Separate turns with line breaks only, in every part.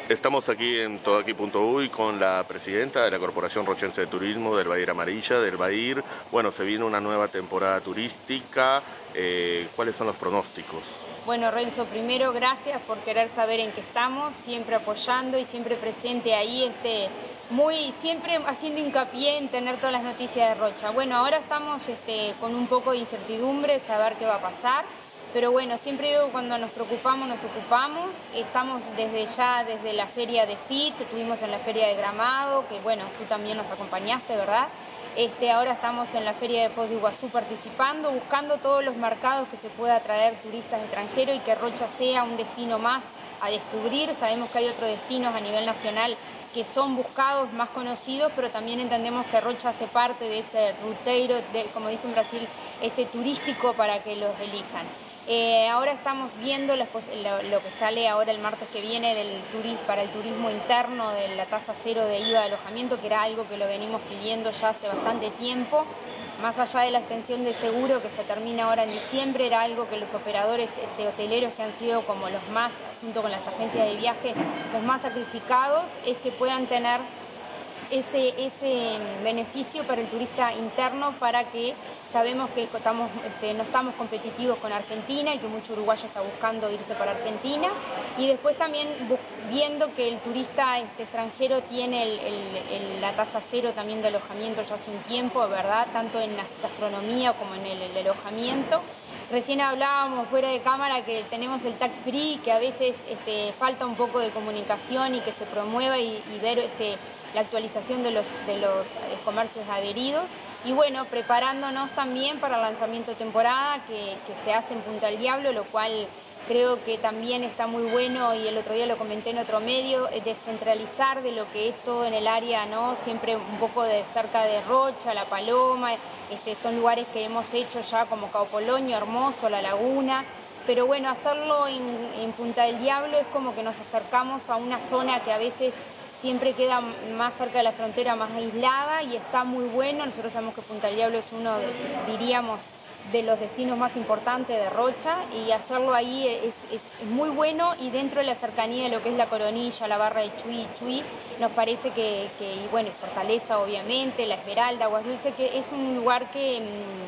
Estamos aquí en Todoaqui.uy con la presidenta de la Corporación Rochense de Turismo del Bahir Amarilla, del Bahir. Bueno, se viene una nueva temporada turística. ¿Cuáles son los pronósticos?
Bueno, Renzo, primero gracias por querer saber en qué estamos, siempre apoyando y siempre presente ahí, siempre haciendo hincapié en tener todas las noticias de Rocha. Bueno, ahora estamos con un poco de incertidumbre, saber qué va a pasar. Pero bueno, siempre digo, cuando nos preocupamos, nos ocupamos. Estamos desde la feria de FIT, estuvimos en la feria de Gramado, que bueno, tú también nos acompañaste, ¿verdad? Ahora estamos en la feria de Foz de Iguazú participando, buscando todos los mercados que se pueda atraer turistas extranjeros y que Rocha sea un destino más a descubrir. Sabemos que hay otros destinos a nivel nacional que son buscados, más conocidos, pero también entendemos que Rocha hace parte de ese ruteiro, como dice en Brasil, turístico para que los elijan. Ahora estamos viendo lo que sale ahora el martes que viene para el turismo interno de la tasa cero de IVA de alojamiento, que era algo que lo venimos pidiendo ya hace bastante tiempo. Más allá de la extensión de seguro que se termina ahora en diciembre, era algo que los operadores hoteleros, que han sido como los más, junto con las agencias de viaje, los más sacrificados, es que puedan tener ese beneficio para el turista interno, para que sabemos que no estamos competitivos con Argentina y que mucho uruguayo está buscando irse para Argentina, y después también viendo que el turista extranjero tiene la tasa cero también de alojamiento ya hace un tiempo, ¿verdad? Tanto en la gastronomía como en el alojamiento. Recién hablábamos fuera de cámara que tenemos el tax free, que a veces falta un poco de comunicación y que se promueva y ver la actualización de los comercios adheridos. Y bueno, preparándonos también para el lanzamiento de temporada que se hace en Punta del Diablo, lo cual creo que también está muy bueno, y el otro día lo comenté en otro medio, descentralizar de lo que es todo en el área, ¿no? Siempre un poco de cerca de Rocha, La Paloma, son lugares que hemos hecho ya como Cabo Polonio, Hermoso, La Laguna. Pero bueno, hacerlo en Punta del Diablo es como que nos acercamos a una zona que a veces siempre queda más cerca de la frontera, más aislada, y está muy bueno. Nosotros sabemos que Punta del Diablo es uno, diríamos, de los destinos más importantes de Rocha, y hacerlo ahí es muy bueno, y dentro de la cercanía de lo que es la Coronilla, la Barra de Chuy, nos parece y bueno, Fortaleza obviamente, La Esmeralda, Aguas Dulces, que es un lugar que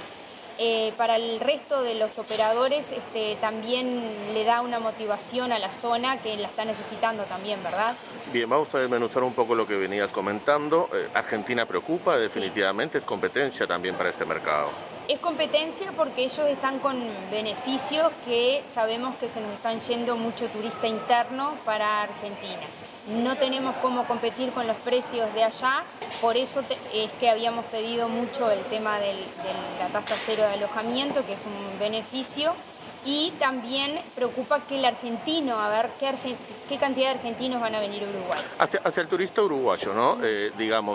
para el resto de los operadores también le da una motivación a la zona que la está necesitando también, ¿verdad?
Bien, vamos a desmenuzar un poco lo que venías comentando. Argentina preocupa, definitivamente, es competencia también para este mercado.
Es competencia porque ellos están con beneficios que sabemos que se nos están yendo mucho turista interno para Argentina. No tenemos cómo competir con los precios de allá, por eso es que habíamos pedido mucho el tema de la tasa cero de alojamiento, que es un beneficio, y también preocupa que el argentino, a ver qué cantidad de argentinos van a venir a Uruguay.
Hacia el turista uruguayo, ¿no? Digamos,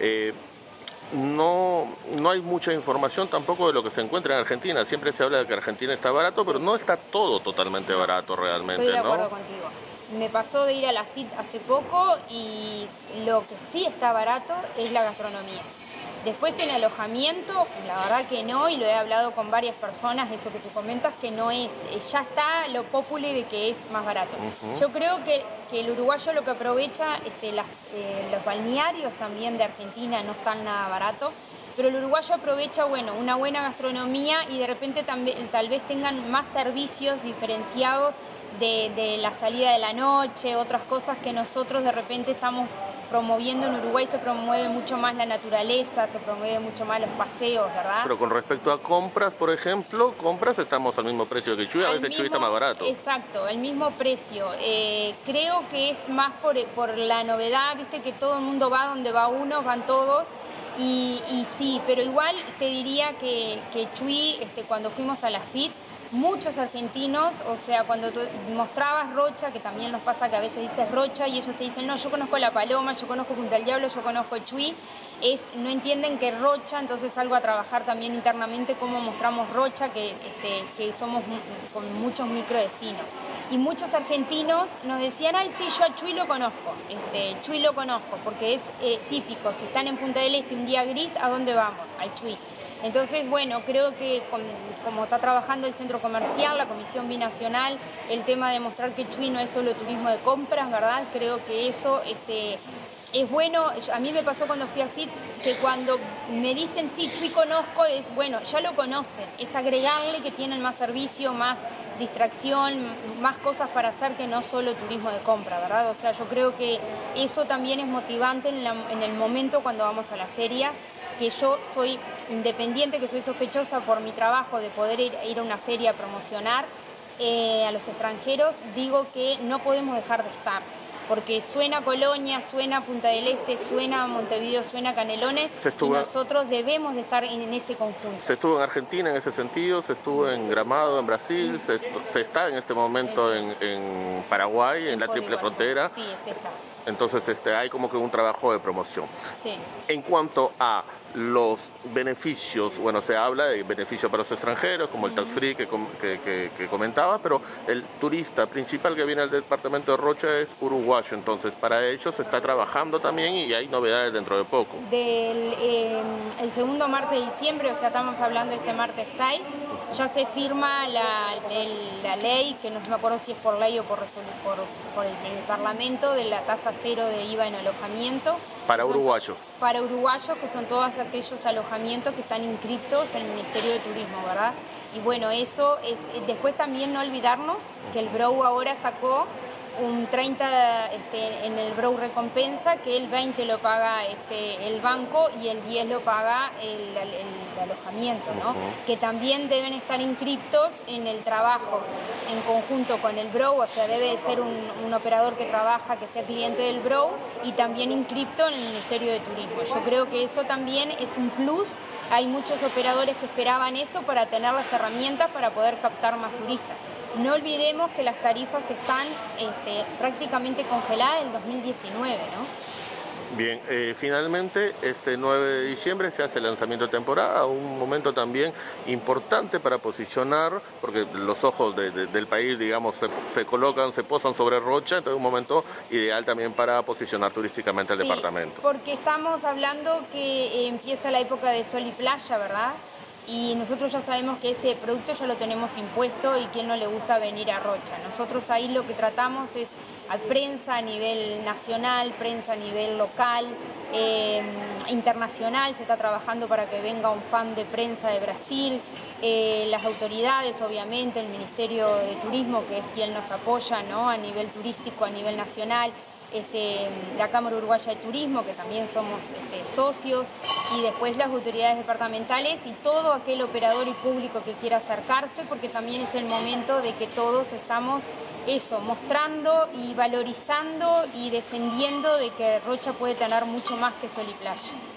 no hay mucha información tampoco de lo que se encuentra en Argentina. Siempre se habla de que Argentina está barato, pero no está todo totalmente barato realmente, ¿no?
Estoy de acuerdo contigo. Me pasó de ir a la FIT hace poco y lo que sí está barato es la gastronomía. Después en alojamiento, la verdad que no, y lo he hablado con varias personas, eso que tú comentas, que no es, ya está lo popular de que es más barato. Yo creo que el uruguayo lo que aprovecha, los balnearios también de Argentina no están nada baratos, pero el uruguayo aprovecha, bueno, una buena gastronomía, y de repente tal vez tengan más servicios diferenciados de la salida de la noche, otras cosas que nosotros de repente estamos promoviendo. En Uruguay se promueve mucho más la naturaleza, se promueve mucho más los paseos, ¿verdad? Pero
con respecto a compras, por ejemplo, estamos al mismo precio que Chuy, a veces Chuy está más barato.
Exacto, el mismo precio. Creo que es más por la novedad, viste que todo el mundo va donde va uno, van todos. Y sí, pero igual te diría que Chuy, cuando fuimos a la FIT, muchos argentinos, o sea, cuando tú mostrabas Rocha, que también nos pasa que a veces dices Rocha y ellos te dicen, no, yo conozco La Paloma, yo conozco Punta del Diablo, yo conozco Chuy, no entienden que Rocha, entonces algo a trabajar también internamente, cómo mostramos Rocha, que somos con muchos microdestinos. Y muchos argentinos nos decían, ay, sí, yo a Chuy lo conozco, porque es típico, si están en Punta del Este un día gris, ¿a dónde vamos? Al Chuy. Entonces, bueno, creo que como está trabajando el centro comercial, la Comisión Binacional, el tema de mostrar que Chuy no es solo turismo de compras, ¿verdad? Creo que eso es bueno. A mí me pasó cuando fui a FIT, que cuando me dicen, sí, Chuy conozco, es bueno, ya lo conocen, es agregarle que tienen más servicio, más distracción, más cosas para hacer que no solo turismo de compra, ¿verdad? O sea, yo creo que eso también es motivante en el momento cuando vamos a la feria, que yo soy independiente, que soy sospechosa por mi trabajo de poder ir a una feria a promocionar a los extranjeros, digo que no podemos dejar de estar, porque suena Colonia, suena Punta del Este, suena Montevideo, suena Canelones, y nosotros debemos de estar en ese conjunto.
Se estuvo en Argentina en ese sentido, se estuvo en Gramado, en Brasil, se está en este momento en Paraguay, en la Triple Frontera.
Sí, se está.
Entonces hay como que un trabajo de promoción.
Sí.
En cuanto a los beneficios, bueno, se habla de beneficios para los extranjeros, como el tax free que comentaba, pero el turista principal que viene al departamento de Rocha es uruguayo, entonces para ellos se está trabajando también y hay novedades dentro de poco.
El segundo martes de diciembre, o sea, estamos hablando este martes 6, ya se firma la ley, que no me acuerdo si es por ley o por el Parlamento, de la tasa cero de IVA en alojamiento.
Para uruguayos.
Para uruguayos, que son todos aquellos alojamientos que están inscritos en el Ministerio de Turismo, ¿verdad? Y bueno, eso es. Después también no olvidarnos que el BROU ahora sacó un 30 en el BROU recompensa, que el 20 lo paga el banco y el 10 lo paga el alojamiento, ¿no? Que también deben estar inscritos en el trabajo en conjunto con el BROU, o sea, debe de ser un operador que trabaja, que sea cliente del BROU y también inscripto en el Ministerio de Turismo. Yo creo que eso también es un plus. Hay muchos operadores que esperaban eso para tener las herramientas para poder captar más turistas. No olvidemos que las tarifas están prácticamente congeladas en 2019, ¿no?
Bien, finalmente este 9 de diciembre se hace el lanzamiento de temporada, un momento también importante para posicionar, porque los ojos del país, digamos, se posan sobre Rocha, entonces un momento ideal también para posicionar turísticamente el departamento.
Porque estamos hablando que empieza la época de sol y playa, ¿verdad? Y nosotros ya sabemos que ese producto ya lo tenemos impuesto y quién no le gusta venir a Rocha. Nosotros ahí lo que tratamos es a prensa a nivel nacional, prensa a nivel local, internacional. Se está trabajando para que venga un fan de prensa de Brasil, las autoridades, obviamente, el Ministerio de Turismo, que es quien nos apoya, ¿no? A nivel turístico, a nivel nacional. La Cámara Uruguaya de Turismo, que también somos socios, y después las autoridades departamentales y todo aquel operador y público que quiera acercarse, porque también es el momento de que todos estamos mostrando y valorizando y defendiendo de que Rocha puede tener mucho más que sol y playa.